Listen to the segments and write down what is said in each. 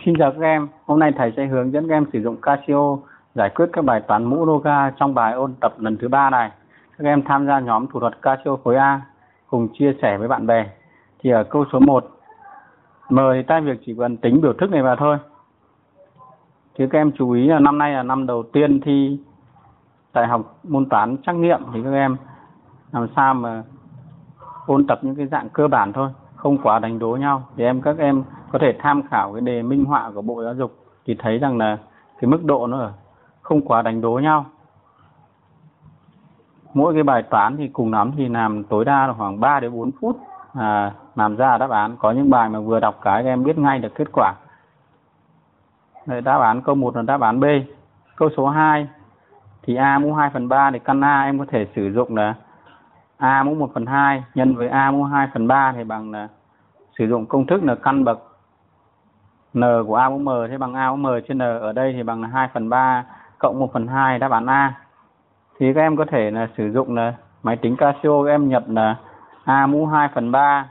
Xin chào các em, hôm nay thầy sẽ hướng dẫn các em sử dụng Casio giải quyết các bài toán mũ Loga trong bài ôn tập lần thứ 3 này. Các em tham gia nhóm thủ thuật Casio khối A cùng chia sẻ với bạn bè. Thì ở câu số 1, M thì ta việc chỉ cần tính biểu thức này vào thôi. Thì các em chú ý là năm nay là năm đầu tiên thi đại học môn toán trắc nghiệm, thì các em làm sao mà ôn tập những cái dạng cơ bản thôi, không quá đánh đố nhau. Thì các em có thể tham khảo cái đề minh họa của Bộ Giáo dục thì thấy rằng là cái mức độ nó không quá đánh đố nhau. Mỗi cái bài toán thì cùng lắm thì làm tối đa là khoảng 3 đến 4 phút làm ra đáp án. Có những bài mà vừa đọc cái các em biết ngay được kết quả. Đây, đáp án câu 1 là đáp án B. Câu số 2 thì A mũ 2/3 thì căn A em có thể sử dụng là A mũ 1/2 nhân với A mũ 2/3 thì bằng là sử dụng công thức là căn bậc N của A mũ M thế bằng A mũ M trên N, ở đây thì bằng là 2/3 cộng 1/2 đáp án A. Thì các em có thể là sử dụng là máy tính Casio, các em nhập là A mũ 2/3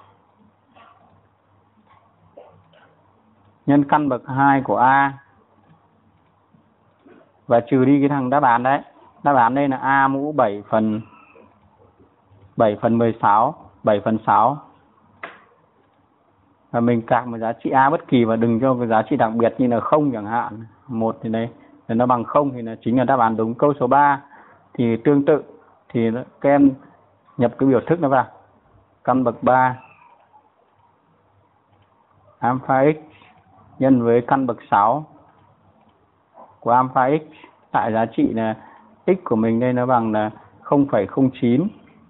nhân căn bậc 2 của A và trừ đi cái thằng đáp án đấy. Đáp án đây là A mũ 7/16 và mình cạc một giá trị A bất kỳ và đừng cho cái giá trị đặc biệt như là 0 chẳng hạn. 1 thì đây nó bằng 0 thì là chính là đáp án đúng. Câu số 3 thì tương tự, thì các em nhập cái biểu thức nó vào. Căn bậc 3 alpha x nhân với căn bậc 6 của alpha x, tại giá trị là x của mình đây nó bằng là 0,09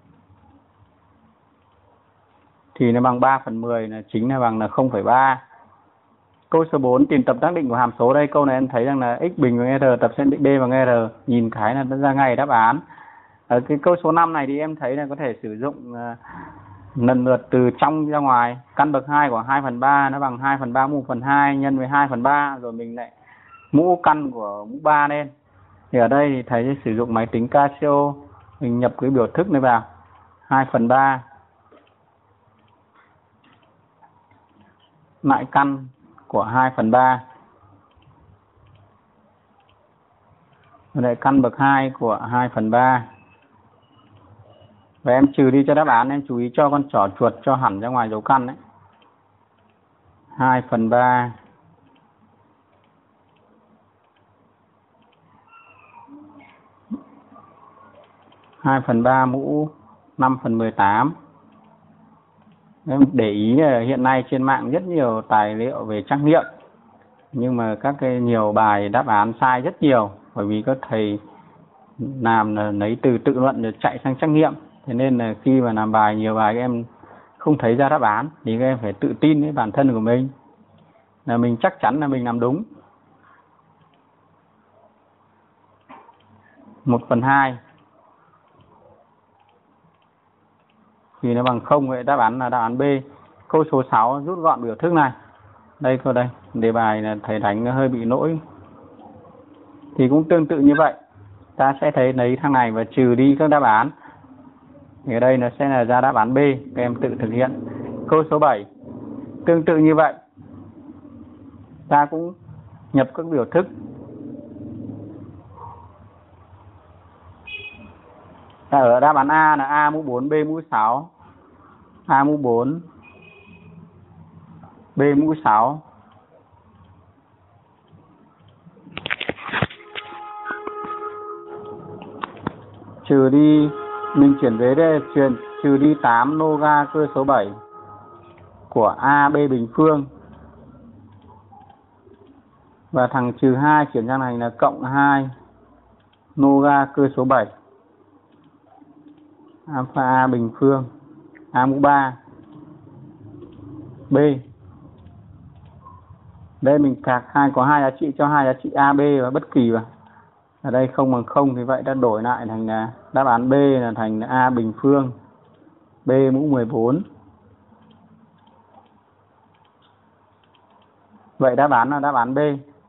thì nó bằng 3/10 là chính là bằng là 0,3. Câu số 4 tìm tập tác định của hàm số. Đây câu này em thấy rằng là x bình bằng r tập xác định b bằng r, nhìn cái là nó ra ngay đáp án. Ở cái câu số 5 này thì em thấy là có thể sử dụng lần lượt từ trong ra ngoài. Căn bậc 2 của 2/3 nó bằng 2/3 mũ 1/2 nhân với 2/3, rồi mình lại mũ căn của mũ 3 lên. Thì ở đây thì thầy sẽ sử dụng máy tính Casio, mình nhập cái biểu thức này vào. 2/3 lại căn của 2/3 rồi lại căn bậc 2 của 2/3. Và em trừ đi cho đáp án, em chú ý cho con trỏ chuột cho hẳn ra ngoài dấu căn đấy. 2/3 2/3 mũ 5/18. Em để ý là hiện nay trên mạng rất nhiều tài liệu về trắc nghiệm, nhưng mà các cái nhiều bài đáp án sai rất nhiều, bởi vì các thầy làm là lấy từ tự luận rồi chạy sang trắc nghiệm. Thế nên là khi mà làm bài nhiều bài các em không thấy ra đáp án thì các em phải tự tin với bản thân của mình là mình chắc chắn là mình làm đúng. 1/2 thì nó bằng 0, vậy đáp án là đáp án B. Câu số 6 rút gọn biểu thức này. Đây câu đây, đề bài là thầy đánh nó hơi bị lỗi. Thì cũng tương tự như vậy. Ta sẽ thấy lấy thằng này và trừ đi các đáp án. Thì ở đây nó sẽ là ra đáp án B, các em tự thực hiện. Câu số 7 tương tự như vậy. Ta cũng nhập các biểu thức. Ở đáp án A là A mũ 4, B mũ 6. A mũ 4, B mũ 6. Trừ đi, mình chuyển về đây, trừ đi 8 Loga cơ số 7 của A, B bình phương. Và thằng trừ 2 chuyển sang này là cộng 2 Loga cơ số 7 alpha A bình phương A mũ 3 B. Đây mình cạc có hai giá trị, cho hai giá trị A, B và bất kỳ vào. Ở đây không bằng 0 thì vậy ta đổi lại thành là đáp án B là thành A bình phương B mũ 14. Vậy đáp án là đáp án B.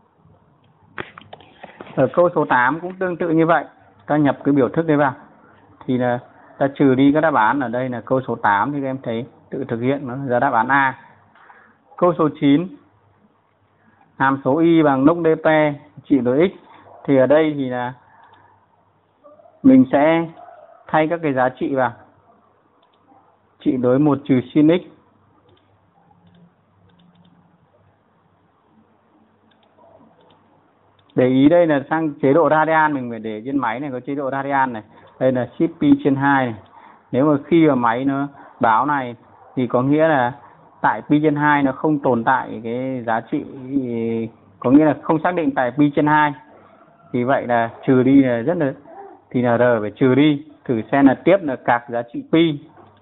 Ở câu số 8 cũng tương tự như vậy. Ta nhập cái biểu thức đấy vào. Thì là ta trừ đi các đáp án. Ở đây là câu số 8 thì các em thấy tự thực hiện nó ra đáp án A. Câu số 9 hàm số y bằng nốc dp trị đối x. Thì ở đây thì là mình sẽ thay các cái giá trị vào. Trị đối 1 trừ sin x để ý đây là sang chế độ radian, mình phải để trên máy này có chế độ radian này. Đây là shift pi trên 2 này. Nếu mà khi mà máy nó báo này thì có nghĩa là tại pi trên 2 nó không tồn tại cái giá trị, có nghĩa là không xác định tại pi trên 2. Thì vậy là trừ đi là rất là, thì là r phải trừ đi. Thử xem là tiếp là cạc giá trị pi.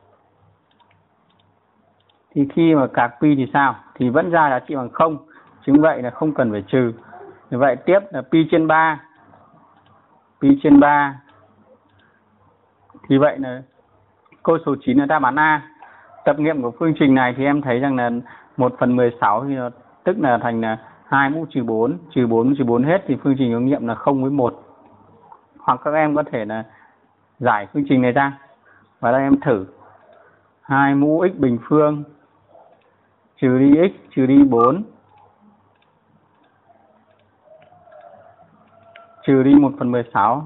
Thì khi mà cạc pi thì sao? Thì vẫn ra giá trị bằng 0. Chính vậy là không cần phải trừ. Như vậy tiếp là pi trên 3. Pi trên 3. Thì vậy là câu số 9 là đáp án A. Tập nghiệm của phương trình này thì em thấy rằng là 1/16 thì nó tức là thành là 2 mũ trừ 4, trừ 4 trừ 4 hết thì phương trình có nghiệm là 0 với 1. Hoặc các em có thể là giải phương trình này ra. Và đây em thử 2 mũ x bình phương trừ đi x trừ đi 4 trừ đi 1/16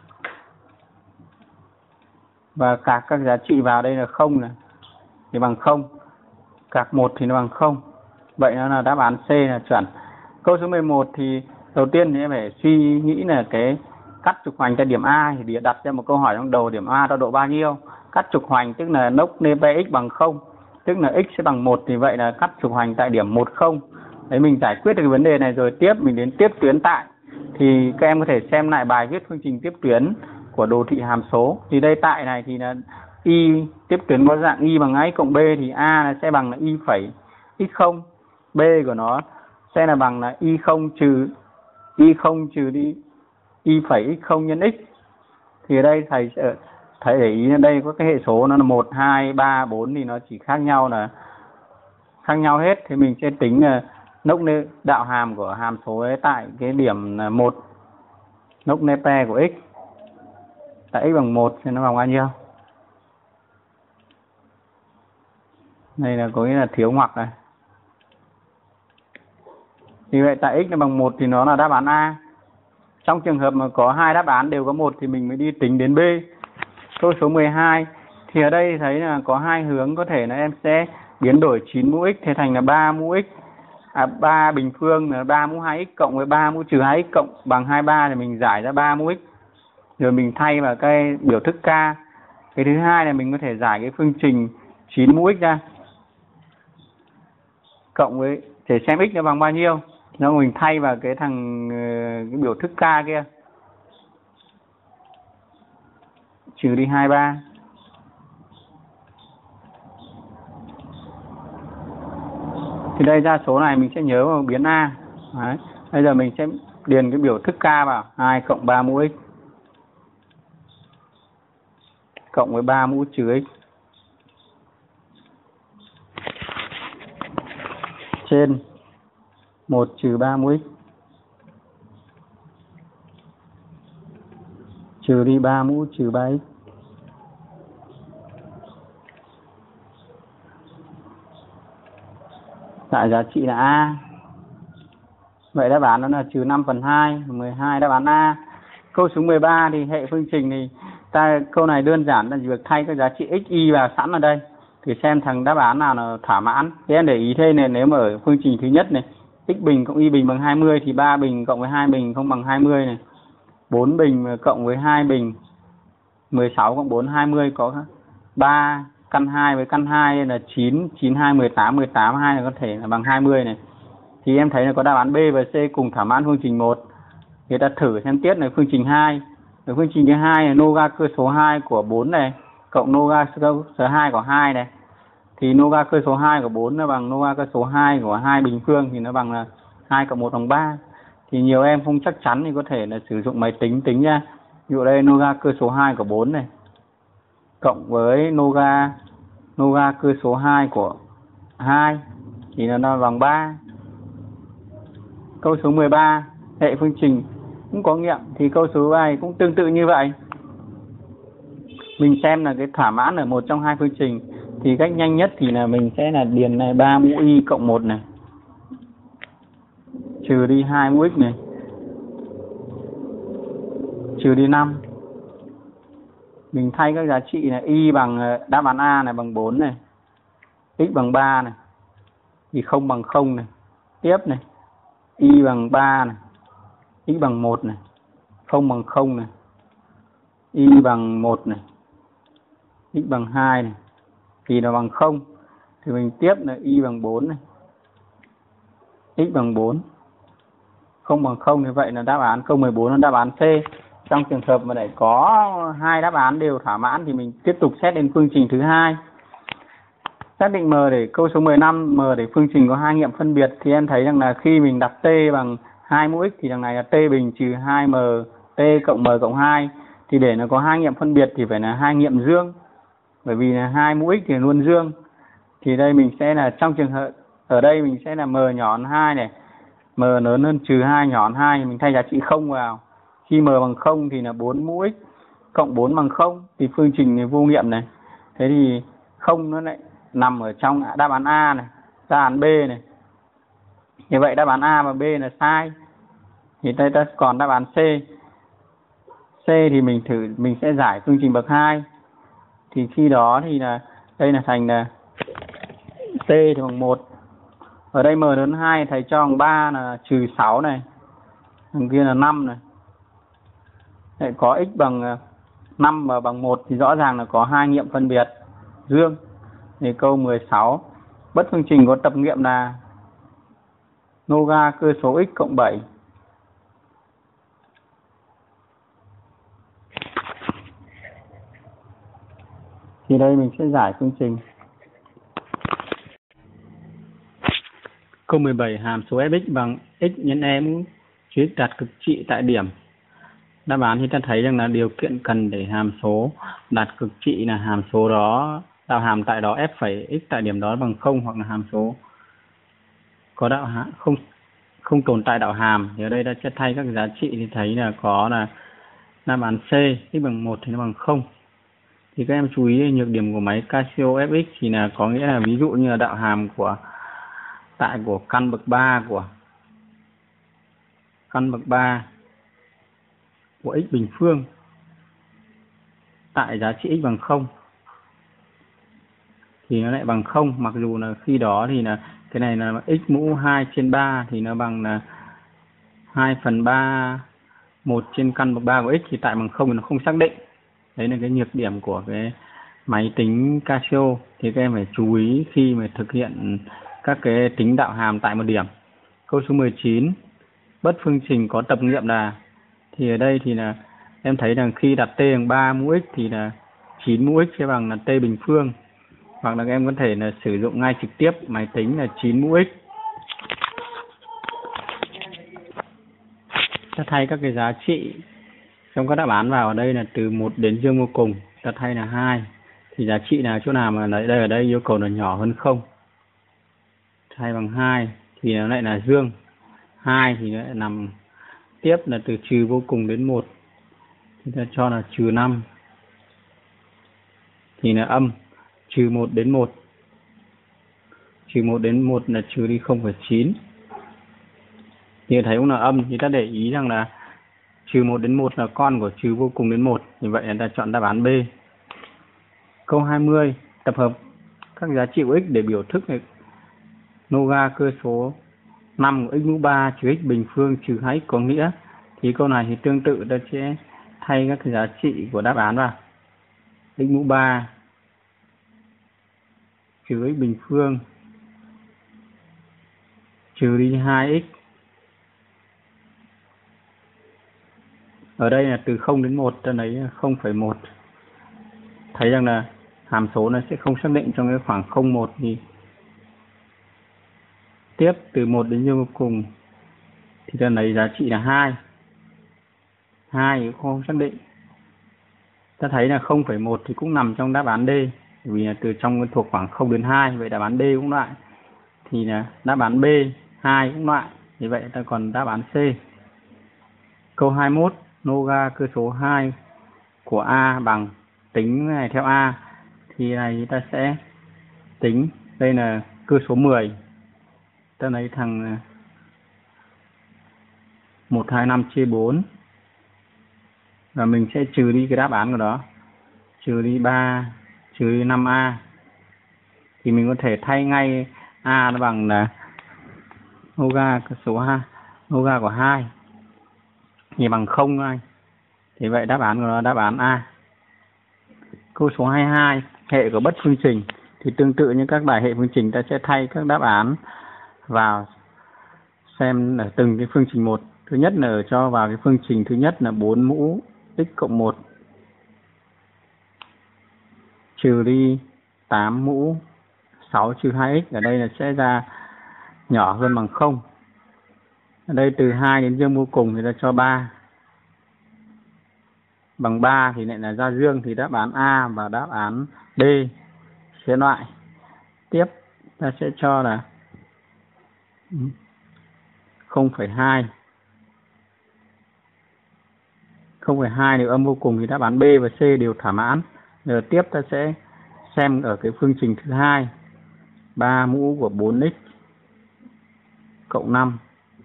và cạc các giá trị vào đây là 0 này thì bằng 0, cạc 1 thì nó bằng 0. Vậy nó là đáp án C là chuẩn. Câu số 11 thì đầu tiên thì em phải suy nghĩ là cái cắt trục hoành tại điểm A thì đặt ra một câu hỏi trong đầu, điểm A tọa độ bao nhiêu. Cắt trục hoành tức là nốc dpx bằng 0, tức là x sẽ bằng 1, thì vậy là cắt trục hoành tại điểm 1, 0. Đấy, mình giải quyết được cái vấn đề này rồi, tiếp mình đến tiếp tuyến tại. Thì các em có thể xem lại bài viết phương trình tiếp tuyến của đồ thị hàm số. Thì đây tại này thì là y tiếp tuyến có dạng y bằng a cộng b thì a là sẽ bằng là y phẩy x0, b của nó sẽ là bằng là y0 trừ đi y phẩy x0 nhân x. Thì ở đây thầy sẽ thấy để ý, ở đây có cái hệ số nó là 1, 2, 3, 4 thì nó chỉ khác nhau hết. Thì mình sẽ tính là nốc đạo hàm của hàm số ấy tại cái điểm 1, nốc nepe của x tại x bằng 1 thì nó bằng bao nhiêu. Đây là có nghĩa là thiếu ngoặc này. Thì vậy tại x nó bằng 1 thì nó là đáp án A. Trong trường hợp mà có hai đáp án đều có 1 thì mình mới đi tính đến B. Câu số 12 thì ở đây thấy là có hai hướng, có thể là em sẽ biến đổi 9 mũ x thế thành là 3 mũ x. 3 bình phương là 3 mũ 2x cộng với 3 mũ trừ 2x cộng bằng 23 thì mình giải ra 3 mũ x. Rồi mình thay vào cái biểu thức k. Cái thứ hai là mình có thể giải cái phương trình 9 mũ x ra. Cộng với để xem x nó bằng bao nhiêu. Nó mình thay vào cái cái biểu thức k kia. Trừ đi 23. Thì đây ra số này mình sẽ nhớ vào biến A. Đấy. Bây giờ mình sẽ điền cái biểu thức k vào. 2 cộng 3 mũ x cộng với 3 mũ trừ x trên 1 trừ 3 mũ x trừ đi 3 mũ trừ 3x. Tại giá trị là A. Vậy đáp án đó là trừ 5/2, 12 đáp án A. Câu số 13 thì hệ phương trình thì câu này đơn giản là việc thay các giá trị x, y vào sẵn ở đây. Thì xem thằng đáp án nào là thỏa mãn. Thế em để ý thế này, nếu mà ở phương trình thứ nhất này, x bình cộng y bình bằng 20 thì 3 bình cộng với 2 bình không bằng 20 này. 4 bình cộng với 2 bình 16 cộng 4 20 có 3 căn 2 với căn 2 là 9, 9 2 18, 18 2 là có thể là bằng 20 này. Thì em thấy là có đáp án B và C cùng thỏa mãn phương trình 1. Người ta thử xem tiếp này phương trình 2. Ở phương trình thứ 2 là noga cơ số 2 của 4 này cộng noga cơ số 2 của 2 này. Thì noga cơ số 2 của 4 nó bằng noga cơ số 2 của 2 bình phương thì nó bằng là 2 cộng 1 bằng 3. Thì nhiều em không chắc chắn thì có thể là sử dụng máy tính tính ra. Ví dụ đây noga cơ số 2 của 4 này cộng với noga cơ số 2 của 2 thì nó bằng 3. Câu số 13 hệ phương trình cũng có nghiệm, thì câu số 7 cũng tương tự như vậy. Mình xem là cái thỏa mãn ở một trong hai phương trình thì cách nhanh nhất thì là mình sẽ là điền này 3 mũ y cộng 1 này trừ đi 2 mũ x này, trừ đi 5. Mình thay các giá trị này, y bằng đáp án A này bằng 4 này, x bằng 3 này, thì không bằng 0 này. Tiếp này, y bằng 3 này, x bằng 1 này, không bằng 0 này, y bằng 1 này, x bằng 2 này, thì nó bằng 0. Thì mình tiếp là y bằng 4 này, x bằng 4, không bằng 0. Như vậy là đáp án câu 14 là đáp án C. Trong trường hợp mà để có hai đáp án đều thỏa mãn thì mình tiếp tục xét đến phương trình thứ hai. Xác định m để câu số 15, m để phương trình có hai nghiệm phân biệt, thì em thấy rằng là khi mình đặt t bằng 2 mũ x thì đằng này là t bình trừ 2m t cộng m cộng 2, thì để nó có hai nghiệm phân biệt thì phải là hai nghiệm dương, bởi vì là 2 mũ x thì luôn dương. Thì đây mình sẽ là trong trường hợp ở đây mình sẽ là m nhỏ hơn 2 này, m lớn hơn trừ 2 nhỏ hơn 2, mình thay giá trị 0 vào. Khi m bằng 0 thì là 4 mũ x cộng 4 bằng 0, thì phương trình này vô nghiệm này. Thế thì 0 nó lại nằm ở trong đáp án A này, đáp án B này. Như vậy đáp án A và B là sai. Thì đây ta còn đáp án C. C thì mình sẽ giải phương trình bậc 2. Thì khi đó thì là đây là thành là C thì bằng 1. Ở đây m lớn 2 thầy cho bằng 3 là trừ 6 này. Thằng kia là 5 này. Lại có x bằng 5 và bằng 1 thì rõ ràng là có hai nghiệm phân biệt dương. Thì câu 16, bất phương trình có tập nghiệm là noga cơ số x cộng 7. Thì đây mình sẽ giải phương trình. Câu 17, hàm số fx bằng x nhân e mũ trừ x đạt cực trị tại điểm. Đáp án thì ta thấy rằng là điều kiện cần để hàm số đạt cực trị là hàm số đó, đạo hàm tại đó f phẩy x tại điểm đó bằng 0, hoặc là hàm số có đạo hàm không tồn tại đạo hàm. Thì ở đây ta sẽ thay các giá trị thì thấy là có là đáp án C, x bằng 1 thì nó bằng 0. Thì các em chú ý nhược điểm của máy Casio FX thì là có nghĩa là ví dụ như là đạo hàm của căn bậc 3 của x bình phương tại giá trị x bằng 0 thì nó lại bằng 0, mặc dù là khi đó thì là cái này là x mũ 2/3 thì nó bằng là 2/3 1 trên căn bậc 3 của x, thì tại bằng 0 thì nó không xác định. Đấy là cái nhược điểm của cái máy tính Casio. Thì các em phải chú ý khi mà thực hiện các cái tính đạo hàm tại một điểm. Câu số 19, bất phương trình có tập nghiệm là, thì ở đây thì là em thấy rằng khi đặt t bằng 3 mũ x thì là 9 mũ x sẽ bằng là t bình phương, hoặc là các em có thể là sử dụng ngay trực tiếp máy tính là 9 mũ x. Ta thay các cái giá trị trong các đáp án vào, ở đây là từ 1 đến dương vô cùng, ta thay là 2. Thì giá trị nào chỗ nào mà ở đây yêu cầu là nhỏ hơn 0, thay bằng 2 thì nó lại là dương. 2 thì nó lại nằm tiếp là từ trừ vô cùng đến 1, thì ta cho là trừ 5 thì là âm. Trừ 1 đến 1, trừ 1 đến 1 là trừ đi 0,9 thì thấy cũng là âm. Thì ta để ý rằng là trừ 1 đến 1 là con của trừ vô cùng đến 1, như vậy là ta chọn đáp án B. Câu 20, tập hợp các giá trị của x để biểu thức này noga cơ số 5 của x mũ 3 trừ x bình phương trừ 2x có nghĩa. Thì câu này thì tương tự, ta sẽ thay các giá trị của đáp án vào. X mũ 3 trừ x bình phương trừ đi 2x. Ở đây là từ 0 đến 1, ta lấy 0,1. Thấy rằng là hàm số nó sẽ không xác định trong cái khoảng 0,1. Thì tiếp từ 1 đến dương vô cùng thì ta lấy giá trị là 2. 2 không xác định. Ta thấy là 0,1 thì cũng nằm trong đáp án D, vì là từ trong thuộc khoảng 0 đến 2, vậy đáp án D cũng loại. Thì là đáp án B 2 cũng loại. Như vậy ta còn đáp án C. Câu 21, noga cơ số 2 của A bằng, tính này theo A thì này ta sẽ tính đây là cơ số 10. Ta lấy thằng 125 chia 4. Và mình sẽ trừ đi cái đáp án của đó. Trừ đi 3, trừ đi 5A. Thì mình có thể thay ngay A nó bằng là Oga số 2, Oga của 2 thì bằng 0 anh. Thì vậy đáp án của nó đáp án A. Câu số 22, hệ của bất phương trình. Thì tương tự như các bài hệ phương trình, ta sẽ thay các đáp án vào xem ở từng cái phương trình một. Thứ nhất là cho vào cái phương trình thứ nhất là 4 mũ x cộng 1 trừ đi 8 mũ 6 trừ 2x. Ở đây là sẽ ra nhỏ hơn bằng 0. Ở đây từ 2 đến dương vô cùng thì ta cho 3. Bằng 3 thì lại là ra dương, thì đáp án A và đáp án D sẽ loại. Tiếp ta sẽ cho là 0,2. 0,2 nếu âm vô cùng thì đáp án B và C đều thỏa mãn. Giờ tiếp ta sẽ xem ở cái phương trình thứ hai. 3 mũ của 4x cộng 5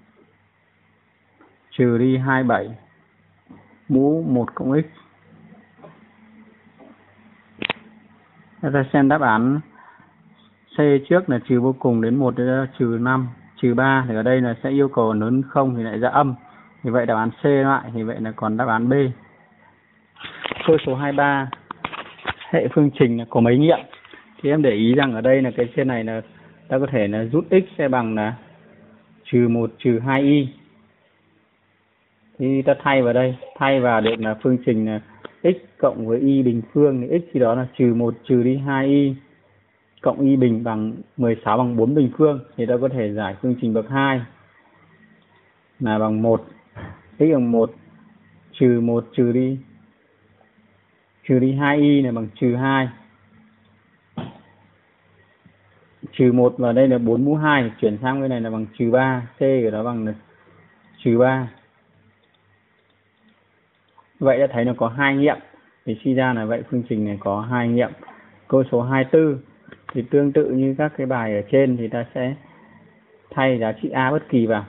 trừ đi 27 mũ 1 cộng x. Ta xem đáp án C trước là trừ vô cùng đến 1 là trừ 5, trừ 3 thì ở đây là sẽ yêu cầu lớn 0 thì lại ra âm. Thì vậy đáp án C loại, thì vậy là còn đáp án B. Câu số 23, hệ phương trình là có mấy nghiệm. Thì em để ý rằng ở đây là cái trên này là ta có thể là rút x sẽ bằng là trừ 1 trừ 2y. Thì ta thay vào đây, thay vào được là phương trình là x cộng với y bình phương, thì x thì đó là trừ 1 trừ đi 2y cộng y bình bằng 16 bằng 4 bình phương. Thì ta có thể giải phương trình bậc 2 là bằng 1, x bằng 1 trừ đi 2y là bằng trừ 2. Trừ 1 vào đây là 4 mũ 2, chuyển sang cái này là bằng trừ 3, c của nó bằng là trừ 3. Vậy đã thấy nó có 2 nghiệm, thì suy ra là vậy phương trình này có 2 nghiệm. Câu số 24 thì tương tự như các cái bài ở trên, thì ta sẽ thay giá trị A bất kỳ vào.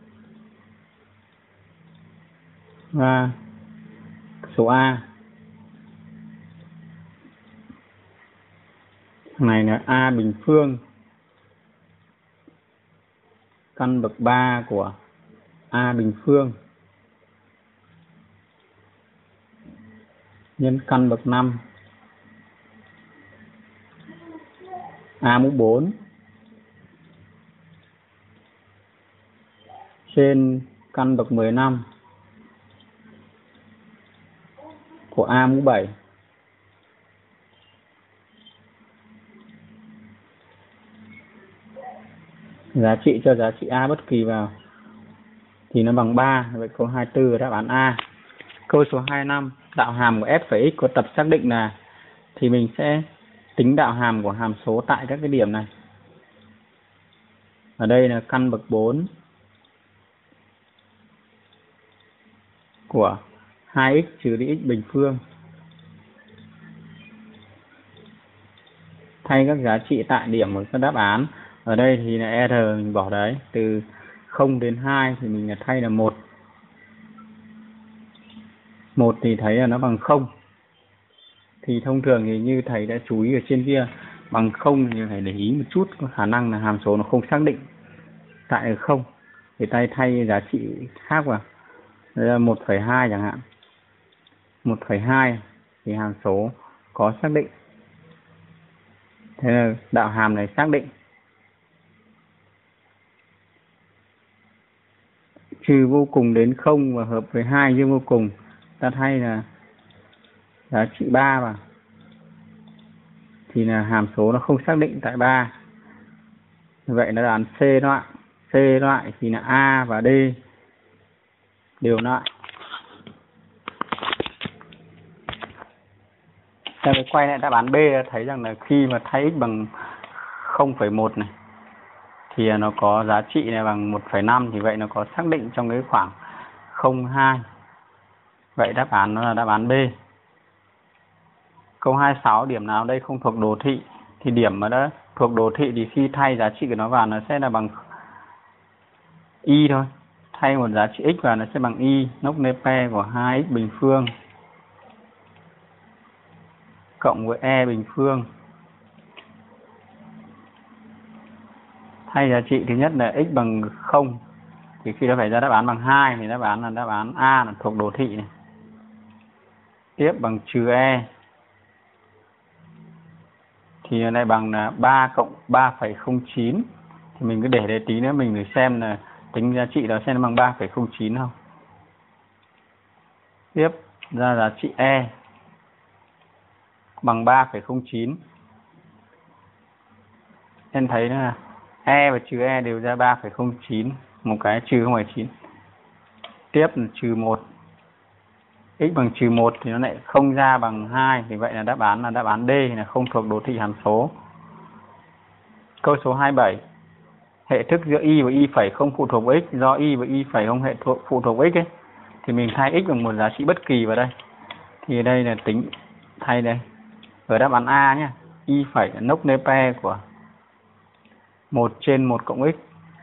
Và số A này là A bình phương căn bậc 3 của A bình phương nhân căn bậc 5 A mũ 4 trên căn bậc 15 của A mũ 7. Giá trị cho giá trị A bất kỳ vào thì nó bằng 3. Vậy câu 24 là đáp án A. Câu số 25, đạo hàm của f và x có tập xác định là, thì mình sẽ tính đạo hàm của hàm số tại các cái điểm này. Ở đây là căn bậc 4 của 2x trừ đi x bình phương. Thay các giá trị tại điểm của các đáp án. Ở đây thì là R mình bỏ đấy, từ 0 đến 2 thì mình là thay là 1. 1 thì thấy là nó bằng 0. Thì thông thường thì như thầy đã chú ý ở trên kia, bằng 0 thì phải để ý một chút, có khả năng là hàm số nó không xác định tại ở 0. Thì tay thay giá trị khác vào. Đây là 1,2 chẳng hạn. 1,2 thì hàm số có xác định. Thế là đạo hàm này xác định. Trừ vô cùng đến 0 và hợp với 2 dương vô cùng, ta thay là giá trị 3 vào. Thì là hàm số nó không xác định tại 3. Vậy nó là án C loại. C loại thì là A và D đều loại. Ta mới quay lại đáp án B, thấy rằng là khi mà thay x bằng 0,1 này thì nó có giá trị này bằng 1,5, thì vậy nó có xác định trong cái khoảng 0,2. Vậy đáp án nó là đáp án B. Câu 26, điểm nào đây không thuộc đồ thị? Thì điểm mà đã thuộc đồ thị thì khi thay giá trị của nó vào nó sẽ là bằng y thôi. thay một giá trị x vào nó sẽ bằng y nóc nê pe của 2x bình phương cộng với e bình phương. Thay giá trị thứ nhất là x bằng 0 thì khi đó phải ra đáp án bằng 2 thì đáp án là đáp án A là thuộc đồ thị này. Tiếp bằng trừ e thì này bằng là 3 cộng 3,09 thì mình cứ để đây tí nữa mình thử xem là tính giá trị đó xem nó bằng 3,09 không. Tiếp ra giá trị e bằng 3,09. Em thấy là e và trừ e đều ra 3,09, một cái trừ 0,9. Tiếp là trừ 1. X bằng trừ 1 thì nó lại không ra bằng 2, thì vậy là đáp án D là không thuộc đồ thị hàm số. Câu số 27. Hệ thức giữa y và y phẩy không phụ thuộc vào x, do y và y phẩy không phụ thuộc vào x ấy, thì mình thay x bằng một giá trị bất kỳ vào đây. Thì đây là tính thay đây. Ở đáp án A nhé, y phẩy là nóc nê pe của 1 trên 1 cộng x.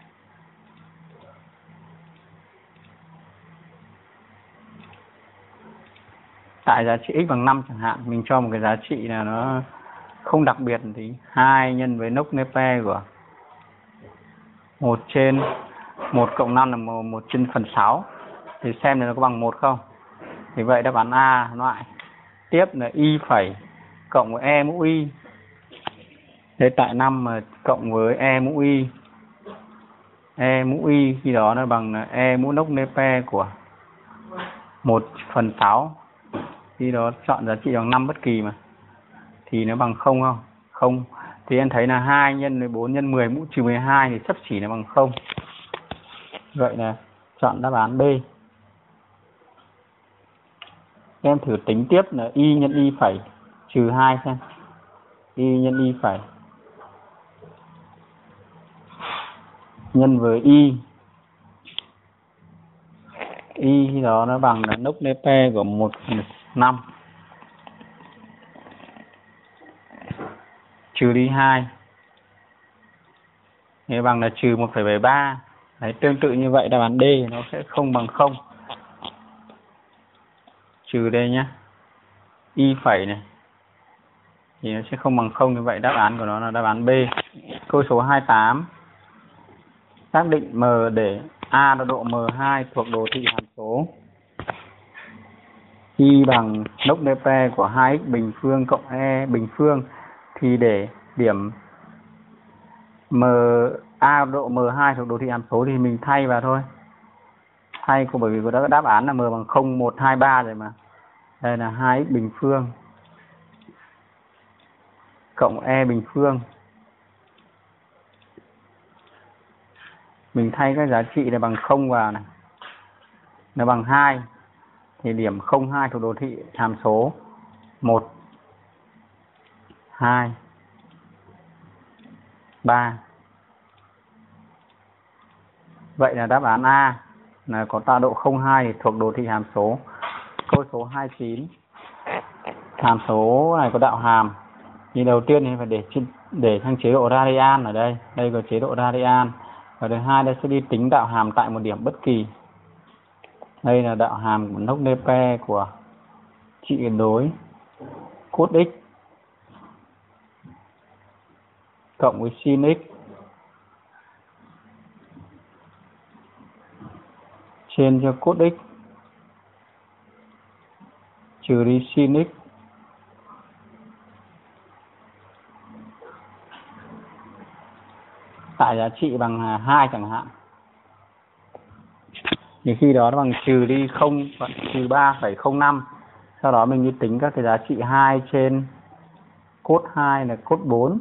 Tại giá trị x bằng 5 chẳng hạn, mình cho một cái giá trị là nó không đặc biệt thì 2 nhân với nóc nê pe của 1 trên 1 cộng 5 là 1 trên phần 6. Thì xem nó có bằng 1 không. Thì vậy đáp án A loại. Tiếp là y phẩy cộng với e mũ y. Thế tại 5 mà cộng với e mũ y. E mũ y khi đó nó bằng là e mũ nóc nê pe của 1/6. Khi đó chọn giá trị bằng 5 bất kỳ mà. Thì nó bằng 0 không? Không. Thì em thấy là 2 nhân với 4 nhân 10 mũ trừ 12 thì xấp xỉ là bằng 0. Vậy là chọn đáp án B. Em thử tính tiếp là y nhân y phẩy trừ 2 xem. Y nhân y phẩy nhân với y. Y khi đó nó bằng là nóc nê pe của 1/5. Trừ đi 2. Thì bằng là trừ 1,73. Đấy, tương tự như vậy đáp án D nó sẽ không bằng 0. Trừ đây nhé. Y phẩy này. Thì nó sẽ không bằng 0, như vậy đáp án của nó là đáp án B. Câu số 28. Xác định M để A là độ M2 thuộc đồ thị hàm số. Y bằng nóc nê pe của 2x bình phương cộng e bình phương. Thì để điểm A độ M2 thuộc đồ thị hàm số thì mình thay vào thôi. Thay bởi vì có đáp án là M bằng 0, 1, 2, 3 rồi mà. Đây là 2x bình phương cộng e bình phương. Mình thay các giá trị là bằng 0 vào này. Nó bằng 2. Thì điểm 0, 2 thuộc đồ thị hàm số 1, 2, 3. Vậy là đáp án A là có tọa độ 0,2 thì thuộc đồ thị hàm số. Câu số 29. Hàm số này có đạo hàm. Thì đầu tiên thì phải để sang chế độ radian ở đây. Đây có chế độ radian. Và thứ hai đây sẽ đi tính đạo hàm tại một điểm bất kỳ. Đây là đạo hàm của nóc nê pe của trị đối cos x cộng với sin x trên cho cos x trừ đi sin x tại giá trị bằng 2 chẳng hạn. Thì khi đó nó bằng trừ đi 0 và trừ 3,05. Sau đó mình đi tính các cái giá trị 2 trên cos 2 là cos 4.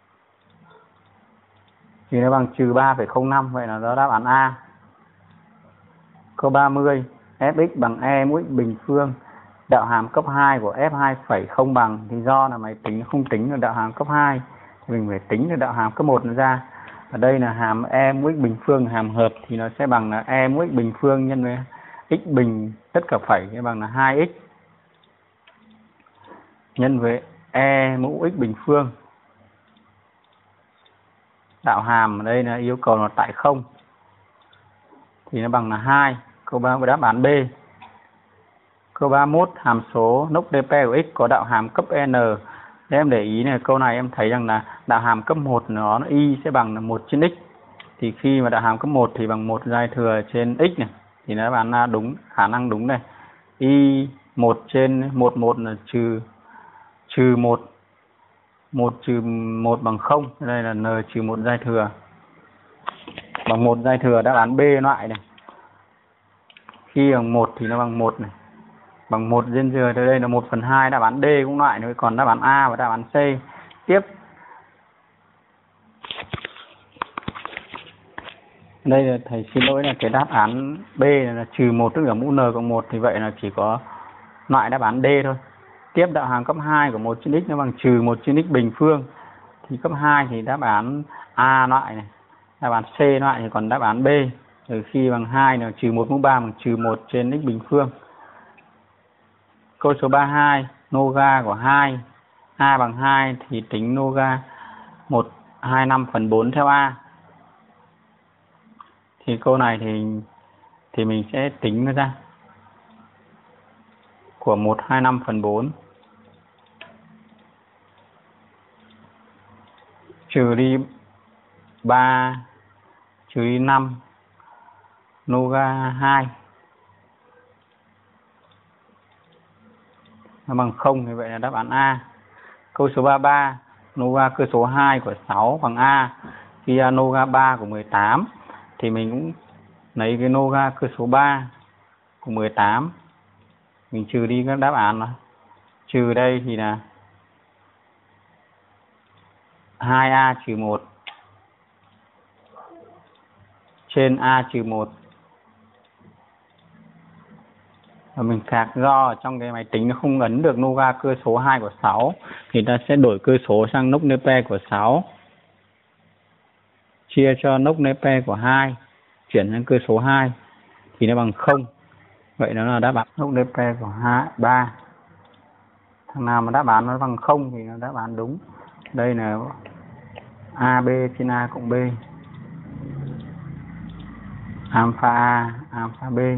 Thì nó bằng trừ 3,05. Vậy là đó đáp án A. Câu 30. Fx bằng e mũ x bình phương. Đạo hàm cấp 2 của F2 phẩy không bằng. Thì do là mày tính không tính được đạo hàm cấp 2. Thì mình phải tính được đạo hàm cấp 1 ra. Ở đây là hàm e mũ x bình phương hàm hợp thì nó sẽ bằng là e mũ x bình phương nhân với x bình tất cả phẩy sẽ bằng là 2x nhân với e mũ x bình phương. Đạo hàm ở đây là yêu cầu là tại 0. thì nó bằng là 2. Câu 3 đáp án B. Câu 31, hàm số nốc dp của x có đạo hàm cấp n. Nếu em để ý này, câu này em thấy rằng là đạo hàm cấp 1 nó y sẽ bằng là 1 trên x. Thì khi mà đạo hàm cấp 1 thì bằng 1 giai thừa trên x này. Thì nó đáp án A đúng, khả năng đúng này. Y 1 trên 1 là trừ 1. 1 trừ 1 bằng 0. Đây là n trừ 1 giai thừa. Bằng 1 giai thừa, đáp án B loại này. Khi bằng 1 thì nó bằng 1 này. Bằng 1 trên thừa tới đây là 1/2, đáp án D cũng loại nữa. Còn đáp án A và đáp án C. Tiếp. Đây là thầy xin lỗi là cái đáp án B là trừ 1 tức là mũ n cộng 1, thì vậy là chỉ có loại đáp án D thôi. Tiếp, đạo hàm cấp 2 của 1 trên x nó bằng trừ 1 trên x bình phương. Thì cấp 2 thì đáp án A loại này. Đáp án C loại thì còn đáp án B. Từ khi bằng 2 là trừ 1 mũ 3 bằng trừ 1 trên x bình phương. Câu số 32, noga của 2. A bằng 2 thì tính noga 1/25/4 theo A. Thì câu này thì mình sẽ tính nó ra. Của 1/25/4 trừ đi 3 trừ đi 5 noga 2 nó bằng 0, thì vậy là đáp án A. Câu số 33, noga cơ số 2 của 6 bằng A. Khi noga 3 của 18 thì mình cũng lấy cái noga cơ số 3 của 18. Mình trừ đi các đáp án đó. Trừ đây thì là 2A trừ 1 trên A trừ 1. Và mình khạc do trong cái máy tính nó không ấn được noga cơ số 2 của 6 thì ta sẽ đổi cơ số sang nốc nepe của 6. Chia cho nốc nepe của 2, chuyển sang cơ số 2 thì nó bằng 0. Vậy nó là đáp án nốc nepe của 3. Thằng nào mà đáp án nó bằng 0 thì nó đáp án đúng. Đây là AB trên A cộng B. Alpha A, alpha B.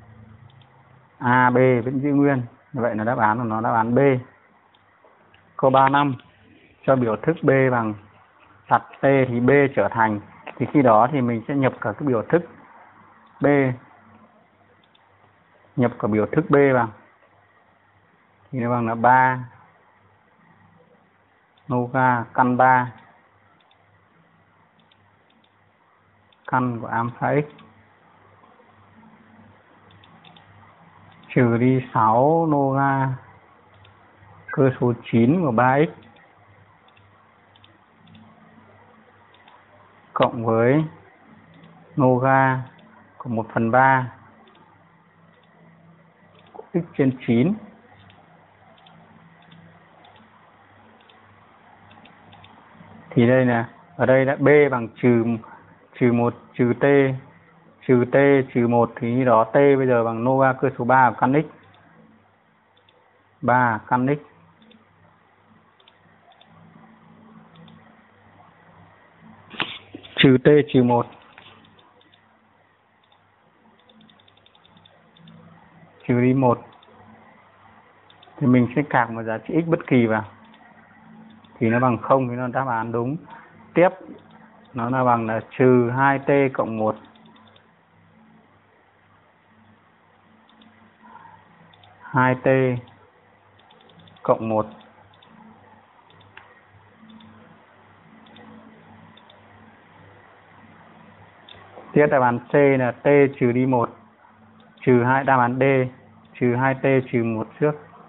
AB vẫn giữ nguyên. Vậy là đáp án của nó đáp án B. Câu 35, cho biểu thức B bằng đặt T thì B trở thành. Thì khi đó thì mình sẽ nhập cả cái biểu thức B. Nhập cả biểu thức B bằng. Thì nó bằng là 3 noga căn 3 căn của alpha x trừ đi 6 noga cơ số 9 của 3x cộng với noga của 1/3 của x trên 9. Thì đây là ở đây là B bằng trừ 1 trừ t trừ 1 thì như đó t bây giờ bằng noga cơ số 3 của căn x. 3 căn x trừ t trừ 1 trừ đi 1 thì mình sẽ cạc một giá trị x bất kỳ vào thì nó bằng 0, thì nó đáp án đúng. Tiếp, nó là bằng là trừ 2t cộng 1 2t cộng 1 tiếp, đáp án C là t trừ đi 1 trừ 2, đáp án D trừ 2t trừ 1 trước.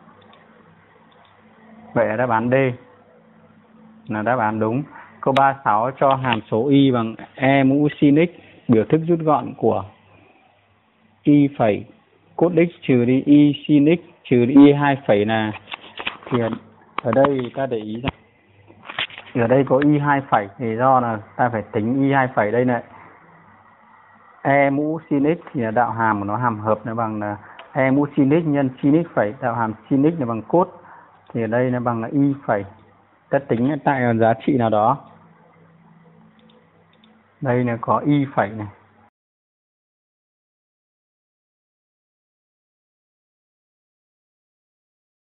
Vậy là đáp án D là đáp án đúng. Câu 36, cho hàm số y bằng e mũ sin x, biểu thức rút gọn của y phẩy cos x trừ đi y sin x trừ đi y 2 phẩy là. Thì ở đây ta để ý rằng ở đây có y 2 phẩy thì do là ta phải tính y 2 phẩy. Đây này, e mũ sin x thì là đạo hàm của nó hàm hợp nó bằng là e mũ sin x nhân sin x phẩy, đạo hàm sin x là bằng cos, thì ở đây nó bằng là y phẩy. Ta tính tại giá trị nào đó. Đây là có y phẩy này.